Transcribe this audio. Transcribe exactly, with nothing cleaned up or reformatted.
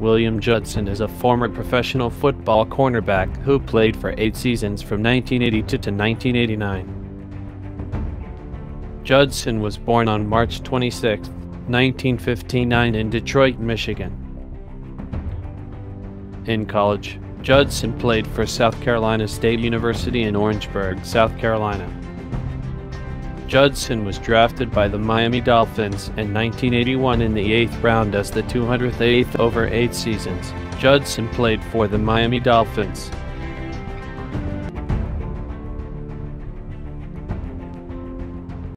William Judson is a former professional football cornerback who played for eight seasons from nineteen eighty-two to nineteen eighty-nine. Judson was born on March twenty-sixth, nineteen fifty-nine in Detroit, Michigan. In college, Judson played for South Carolina State University in Orangeburg, South Carolina. Judson was drafted by the Miami Dolphins in nineteen eighty-one in the eighth round as the two hundred eighth over eight seasons. Judson played for the Miami Dolphins,